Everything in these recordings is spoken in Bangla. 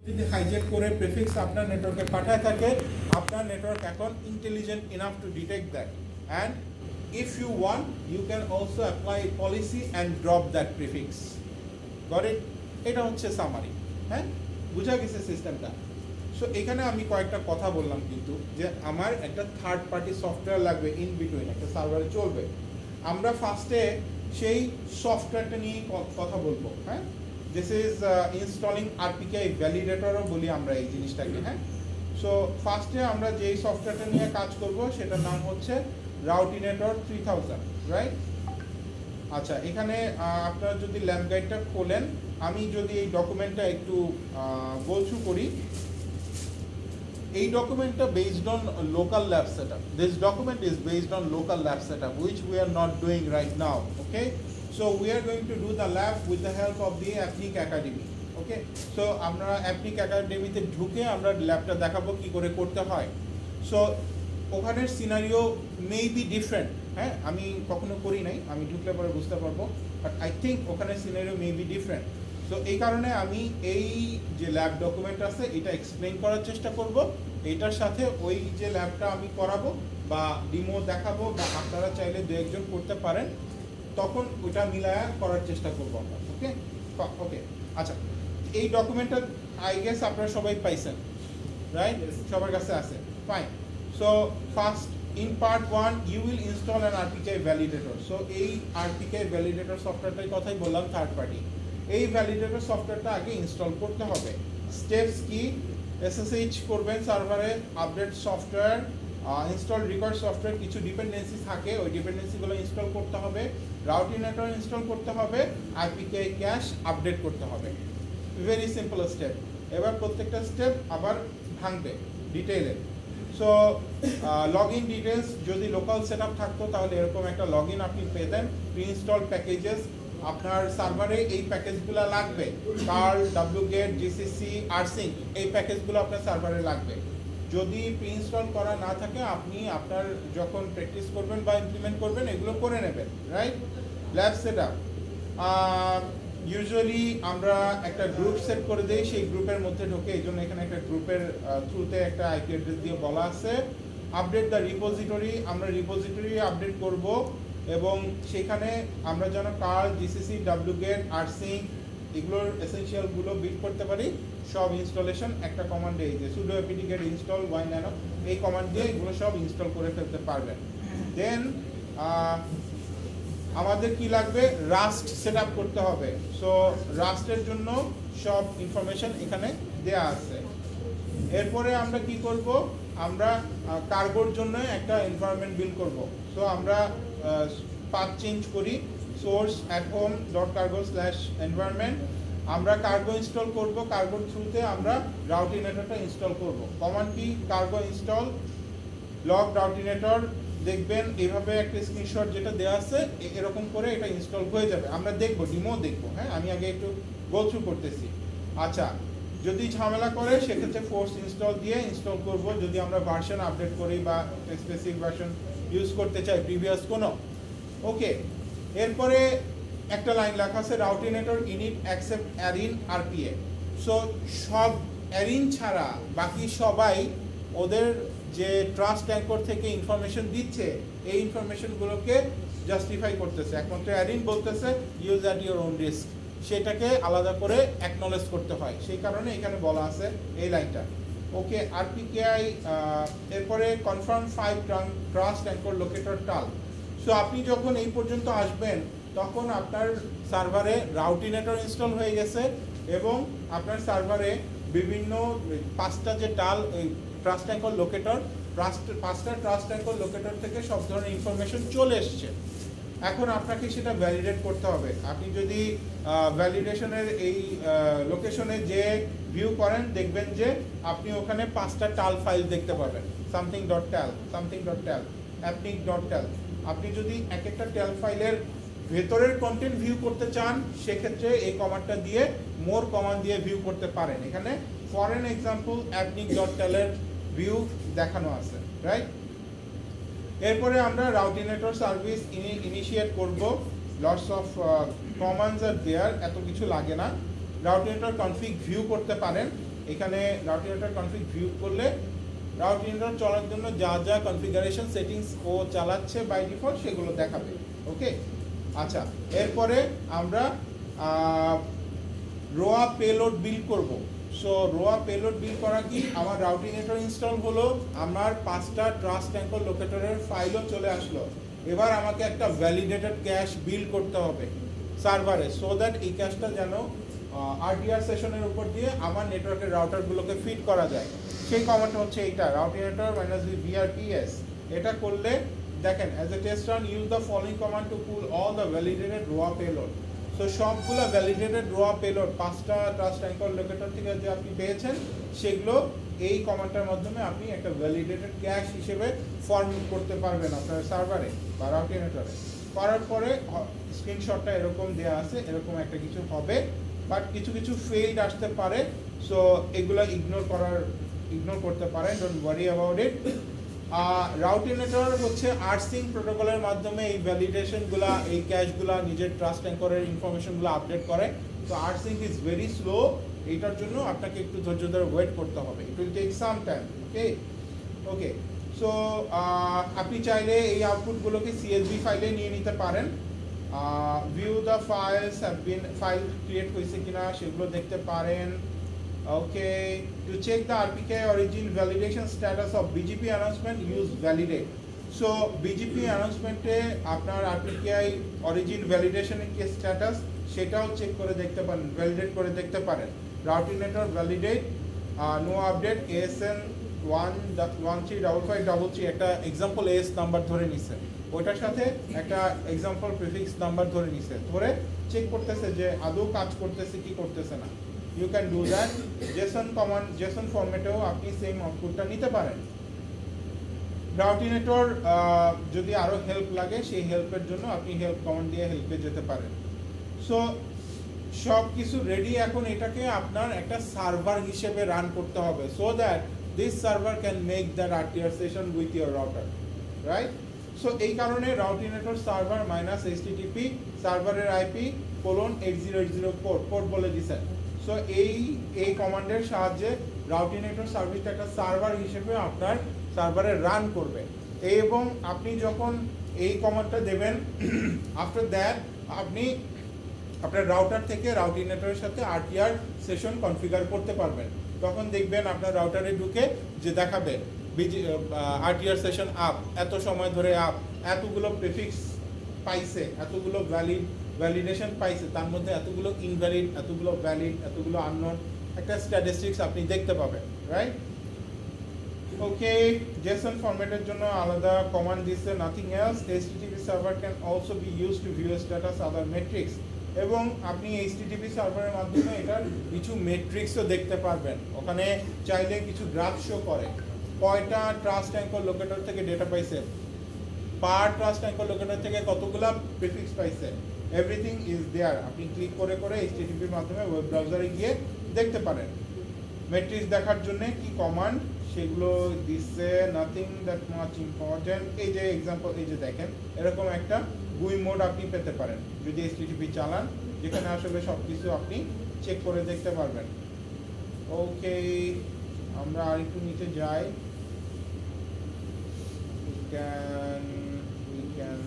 যদি হাইজ্যাক করে প্রিফিক্স আপনার নেটওয়ার্কে পাঠায় থাকে, আপনার নেটওয়ার্ক এখন intelligent enough to detect that, and if you want you can also apply a policy and drop that prefix. Got it? এটা হচ্ছে সামারি। হ্যাঁ, বুঝা গেছে সিস্টেমটা। সো এখানে আমি কয়েকটা কথা বললাম, কিন্তু যে আমার একটা থার্ড পার্টি সফটওয়্যার লাগবে ইন বিটুইন, একটা সার্ভারে চলবে। আমরা ফার্স্টে সেই সফটওয়্যারটা নিয়ে কথা বলবো। হ্যাঁ, দিস ইজ ইনস্টলিং RPKI ভ্যালিডেটরও বলি আমরা এই জিনিসটাকে। হ্যাঁ, সো ফার্স্টে আমরা যেই সফটওয়্যারটা নিয়ে কাজ করব সেটার নাম হচ্ছে routinator 3000, রাইট? আচ্ছা, এখানে আপনারা যদি ল্যাব গাইডটা খোলেন, আমি যদি এই ডকুমেন্টটা একটু গো থ্রু করি, এই ডকুমেন্টটা based on local lab setup. This document is based on local lab setup which we are not doing right now. Okay, so we are going to do the lab with the help of the Apnic Academy. Okay, so আমরা Apnic Academy তে ঢুকে আমরা ল্যাবটা দেখাবো কি করে করতে হয়। সো ওখানের সিনারিও মে বি ডিফারেন্ট। হ্যাঁ, আমি কখনো করি নাই, আমি ঢুকলে পরে বুঝতে পারবো, বাট আই থিঙ্ক ওখানের scenario may be different. So এই কারণে আমি এই যে ল্যাব ডকুমেন্ট আছে এটা এক্সপ্লেন করার চেষ্টা করব, এইটার সাথে ওই যে ল্যাবটা আমি করাবো বা ডিমো দেখাবো, বা আপনারা চাইলে দু একজন করতে পারেন, তখন ওইটা মিলায়া করার চেষ্টা করবো আমরা। ওকে ওকে, আচ্ছা, এই ডকুমেন্টটা আই গেস আপনারা সবাই পাইছেন, রাইট? সবার কাছে আছে, fine. So first in part 1 you will install an RPKI validator. So এই RPKI validator সফটওয়্যারটার কথাই বললাম, থার্ড পার্টি। এই ভ্যালিডেটর সফটওয়্যারটা আগে ইনস্টল করতে হবে। স্টেপস কি? SSH করবেন সার্ভারে, update software, install required software, কিছু ডিপেন্ডেন্সি থাকে, ওই ডিপেন্ডেন্সিগুলো ইনস্টল করতে হবে, রাউটিনেটর ইনস্টল করতে হবে, RPKI ক্যাশ আপডেট করতে হবে। Very simple step. এবার প্রত্যেকটা স্টেপ আবার ভাঙবে ডিটেইলে। সো লগ ইন ডিটেলস, যদি লোকাল সেট আপ থাকতো তাহলে এরকম একটা লগ ইন আপনি পেতেন। প্রি ইনস্টল প্যাকেজেস, আপনার সার্ভারে এই প্যাকেজগুলো লাগবে, কার্ল, wget, GCC, rsync, এই প্যাকেজগুলো আপনার সার্ভারে লাগবে। যদি প্রি ইনস্টল করা না থাকে, আপনি আপনার যখন প্র্যাকটিস করবেন বা ইমপ্লিমেন্ট করবেন এগুলো করে নেবেন, right? Lab set up, usually আমরা একটা গ্রুপ সেট করে দিই, সেই গ্রুপের মধ্যে ঢোকে, এই জন্য এখানে একটা গ্রুপের থ্রুতে একটা আইপি অ্যাড্রেস দিয়ে বলা আছে। আপডেট দ্য রিপোজিটরি, আমরা রিপোজিটরি আপডেট করব, এবং সেখানে আমরা যেন কার্ল, GCC, wget, rsync এগুলোর এসেনশিয়ালগুলো বিল্ড করতে পারি। সব ইনস্টলেশন একটা কমান্ডে, এই যে sudo apt-get install y-nano, এই কমান্ড দিয়ে এগুলো সব ইনস্টল করে ফেলতে পারবেন। দেন আমাদের কি লাগবে? রাস্ট সেট আপ করতে হবে। সো রাস্টের জন্য সব ইনফরমেশন এখানে দেয়া আছে। এরপরে আমরা কি করব? আমরা কার্গোর জন্য একটা এনভায়রনমেন্ট বিল্ড করব। সো আমরা পাথ চেঞ্জ করি, সোর্স @home.cargo/environment, আমরা কার্গো ইনস্টল করব, কার্গোর থ্রুতে আমরা রাউটিনেটরটা ইনস্টল করব। কমান্ড কি? কার্গো ইনস্টল লগ রাউটিনেটর, দেখবেন এইভাবে একটা স্ক্রিনশট যেটা দেওয়া আছে, এরকম করে এটা ইনস্টল হয়ে যাবে। আমরা দেখবো, ডিমো দেখবো। হ্যাঁ, আমি আগে একটু গো থ্রু করতেছি। আচ্ছা, যদি ঝামেলা করে সেক্ষেত্রে ফোর্স ইনস্টল দিয়ে ইনস্টল করব, যদি আমরা ভার্সন আপডেট করি বা স্পেসিফিক ভার্সন ইউজ করতে চাই প্রিভিয়াস কোনো। ওকে, এরপরে একটা লাইন লেখা আছে Routinator init accept ARIN RPA। So সব অ্যারিন ছাড়া বাকি সবাই ওদের যে ট্রাস্ট অ্যাঙ্কর থেকে ইনফরমেশন দিচ্ছে, এই ইনফরমেশনগুলোকে জাস্টিফাই করতেছে। একমাত্র অ্যারিন বলতেছে use at your own risk, সেটাকে আলাদা করে অ্যাকনলেজ করতে হয়, সেই কারণে এখানে বলা আছে এই লাইনটা। ওকে, RPKI, এরপরে confirm 5 trust anchor locator TAL. So আপনি যখন এই পর্যন্ত আসবেন তখন আপনার সার্ভারে রাউটিনেটর ইনস্টল হয়ে গেছে, এবং আপনার সার্ভারে বিভিন্ন 5টা যে টাল ট্রাস্ট অ্যাঙ্কর লোকেটর, 5টা ট্রাস্ট অ্যাঙ্কর লোকেটর থেকে সব ধরনের ইনফরমেশন চলে এসছে। এখন আপনাকে সেটা ভ্যালিডেট করতে হবে। আপনি যদি ভ্যালিডেশনের এই লোকেশনে যে ভিউ করেন, দেখবেন যে আপনি ওখানে 5টা টাল ফাইল দেখতে পাবেন, something.tal, something.tal, apnic.tal। আপনি যদি এক একটা টেল ফাইলের ভেতরের কন্টেন্ট ভিউ করতে চান, সেক্ষেত্রে এই কমান্ডটা দিয়ে মোর কমান্ড দিয়ে ভিউ করতে পারেন। এখানে ফর এন এক্সাম্পল apnic.tal এর ভিউ দেখানো আছে, রাইট? এরপরে আমরা রাউটিনেটর সার্ভিস ইনিশিয়েট করব। Lots of commands are there, এত কিছু লাগে না। রাউটিনেটর কনফিগ ভিউ করতে পারেন, এখানে রাউটিনেটর কনফিগ ভিউ করলে রাউটিনেটর চলার জন্য যা যা কনফিগারেশন সেটিংস ও চালাচ্ছে বাই ডিফল্ট সেগুলো দেখাবে। ওকে, আচ্ছা, এরপরে আমরা রোয়া পেলোড বিল্ড করব। সো রোয়া পেলোড বিল্ড করা কি, আমার রাউটিনেটর ইনস্টল হলো, আমার 5টা ট্রাস্ট অ্যাঙ্কর লোকেটরের ফাইলও চলে আসলো। এবার আমাকে একটা ভ্যালিডেটেড ক্যাশ বিল্ড করতে হবে সার্ভারে, সো দ্যাট এই ক্যাশটা যেন আরটিআর সেশনের উপর দিয়ে আমার নেটওয়ার্কের রাউটারগুলোকে ফিড করা যায়। সেই কমান্ডটা হচ্ছে এইটা, রাউটিনেটর -vrps। এটা করলে দেখেন, as a test run use the following command to pull all the validated ROA payload. So সবগুলো ভ্যালিডেটেড রোয়া পেলোড 5টা ট্রাস্ট অ্যাঙ্কর লোকেটর থেকে যে আপনি পেয়েছেন সেগুলো এই কমান্ডটার মাধ্যমে আপনি একটা ভ্যালিডেটেড ক্যাশ হিসেবে ফর্ম করতে পারবেন আপনার সার্ভারে বা রাউটিনেটরে। করার পরে স্ক্রিনশটটা এরকম দেওয়া আছে, এরকম একটা কিছু হবে, বাট কিছু কিছু ফেইল্ড আসতে পারে। সো এগুলো ইগনোর করতে পারেন, ডোন্ট ওয়ারি অ্যাবাউট ইট। রাউটিনেটর হচ্ছে আরসিং প্রোটোকলের মাধ্যমে এই ভ্যালিডেশনগুলা, এই ক্যাশগুলা, নিজের ট্রাস্ট অ্যাঙ্করের ইনফরমেশনগুলো আপডেট করে। তো আরসিং ইজ ভেরি স্লো, এইটার জন্য আপনাকে একটু ধৈর্য ধরে ওয়েট করতে হবে, it will take some time. Okay, so আপনি চাইলে এই আউটপুটগুলোকে সিএসভি ফাইলে নিয়ে নিতে পারেন। ভিউ দ্য ফাইল ক্রিয়েট হয়েছে কিনা সেগুলো দেখতে পারেন। ওকে, to check the RPKI origin validation status of BGP announcement, use validate. So BGP announcement-এ আপনার RPKI origin validation এর কি স্ট্যাটাস সেটাও চেক করে দেখতে পারেন, ভ্যালিডেট করে দেখতে পারেন। Routinator validate, no update, ASN 1135533 একটা এক্সাম্পল এস নাম্বার ধরে নিছে, ওইটার সাথে একটা এক্সাম্পল প্রিফিক্স নাম্বার ধরে নিছে, ধরে চেক করতেছে যে আদৌ কাজ করতেছে কি করতেছে না। You can do that. JSON ফরম্যাটেও আপনি সেম আউটপুটটা নিতে পারেন। রাউটিনেটর যদি আরো হেল্প লাগে সেই হেল্পের জন্য আপনি হেল্প কমান্ড দিয়ে হেল্পে যেতে পারেন। সো সব কিছু রেডি, এখন এটাকে আপনার একটা সার্ভার হিসেবে রান করতে হবে, so that this server can make that RTR session with your router, right? So এই কারণে রাউটিনেটর সার্ভার -http সার্ভারের IP:8080 পোর্ট বলে দিছেন। সো এই কমান্ডের সাহায্যে রাউটিনেটর সার্ভিসটা একটা সার্ভার হিসেবে আপনার সার্ভারে রান করবে। এবং আপনি যখন এই কমান্ডটা দেবেন, আফটার দ্যাট আপনি আপনার রাউটার থেকে রাউটিনেটরের সাথে আরটিআর সেশন কনফিগার করতে পারবেন। তখন দেখবেন আপনার রাউটারে ঢুকে যে দেখাবে আরটিআর সেশন আপ, এত সময় ধরে আপ, এতগুলো প্রিফিক্স পাইছে, এতগুলো ভ্যালিডেশন পাইছে, তার মধ্যে এতগুলো ইনভ্যালিড, এতগুলো ভ্যালিড, এতগুলো আননোন, একটা স্ট্যাটিস্টিক্স আপনি দেখতে পাবেন, রাইট? ওকে, জেসন ফরম্যাটের জন্য আলাদা কমান্ড দিচ্ছে, nothing else. HTTP server can also be used to view status other metrics. এবং আপনি HTTP সার্ভারের মাধ্যমে এটার কিছু মেট্রিক্সও দেখতে পারবেন। ওখানে চাইলে কিছু গ্রাফ শো করে, কয়টা ট্রাস্ট অ্যাঙ্কর লোকেটর থেকে ডেটা পাইছে, পার ট্রাস্ট অ্যাঙ্কর লোকেটর থেকে কতগুলা প্রিফিক্স পাইছে, এভরিথিং ইজ দেয়ার। আপনি ক্লিক করে করে HTTP এর মাধ্যমে ওয়েব ব্রাউজারে গিয়ে দেখতে পারেন। মেট্রিক্স দেখার জন্য কি কমান্ড সেগুলো দিচ্ছে, নাথিং দ্যাট মাচ ইম্পর্টেন্ট। এই যে এক্সাম্পল, এই যে দেখেন এরকম একটা গুই মোড আপনি পেতে পারেন যদি HTTP চালান, যেখানে আসলে সব কিছু আপনি চেক করে দেখতে পারবেন। ওকে, আমরা আরেকটু নিচে যাই। we can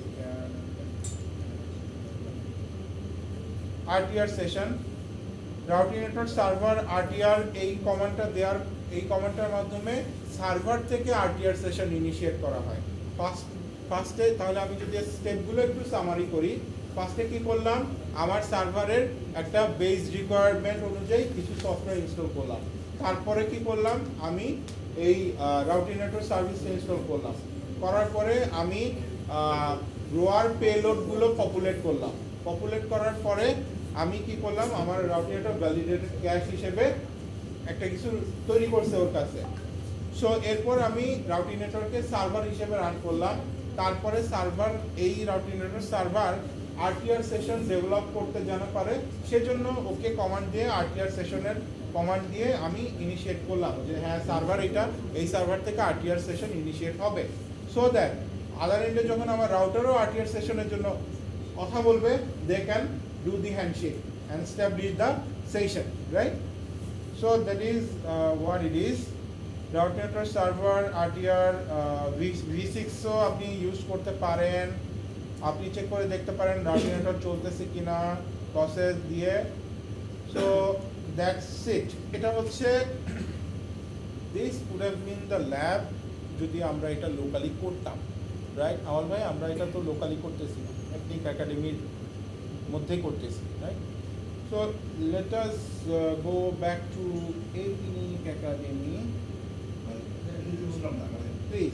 RTR session, Routinator server RTR, এই কমান্ডটার মাধ্যমে সার্ভার থেকে RTR সেশন ইনিশিয়েট করা হয়। ফার্স্টে তাহলে আমি যদি স্টেপগুলো একটু সামারি করি, ফার্স্টে কি করলাম, আমার সার্ভারের একটা বেস রিকোয়ারমেন্ট অনুযায়ী কিছু সফটওয়্যার ইনস্টল করলাম। তারপরে কি করলাম, আমি এই রাউটিনেটর সার্ভিস ইনস্টল করলাম। করার পরে আমি রোয়ার পেলোডগুলো পপুলেট করলাম। পপুলেট করার পরে আমি কি করলাম, আমার রাউটিনেটর ভ্যালিডেটেড ক্যাশ হিসেবে একটা কিছু তৈরি করছে ওর কাছে। সো এরপর আমি রাউটিনেটরকে সার্ভার হিসেবে রান করলাম। তারপরে সার্ভার, এই Routinator server RTR session develop করতে জানা পারে, সেজন্য ওকে কমান্ড দিয়ে আরটিআর সেশনের কমান্ড দিয়ে আমি ইনিশিয়েট করলাম যে হ্যাঁ সার্ভার এটা, এই সার্ভার থেকে আরটিআর সেশন ইনিশিয়েট হবে। সো দ্যাট আদার এন্ডে যখন আমার রাউটারও আরটিআর সেশনের জন্য কথা বলবে, they can do the handshake and establish the session, right? So that is what it is. Routinator server RTR V6 ও আপনি ইউজ করতে পারেন, আপনি চেক করে দেখতে পারেন রাউটিনেটর চলতেছে কিনা প্রসেস দিয়ে। So that's it. এটা হচ্ছে this would have been the lab যদি আমরা এটা লোকালি করতাম, রাইট আওয়াল ভাই? আমরা এটা তো লোকালি করতেছি না, টেকনিক একাডেমির মধ্যেই করতেছি, right? So let us go back to technique academy please.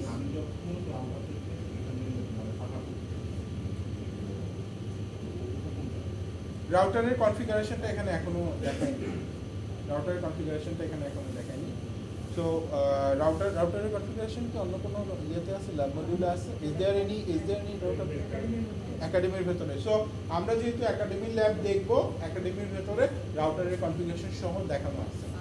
রাউটারের কনফিগারেশনটা এখানে এখনো দেখায়নি, রাউটারের কনফিগারেশনটা এখানে এখনো দেখায়নি। সো রাউটারের কনফিগারেশন কি অন্য কোনো ইয়েতে আছে, ল্যাব মডিউলে আছে? ইজ দেয়ার এনি রাউটার একাডেমির ভেতরে? সো আমরা যেহেতু একাডেমির ল্যাব দেখবো, একাডেমির ভেতরে রাউটারের কনফিগারেশন সহ দেখানো আছে।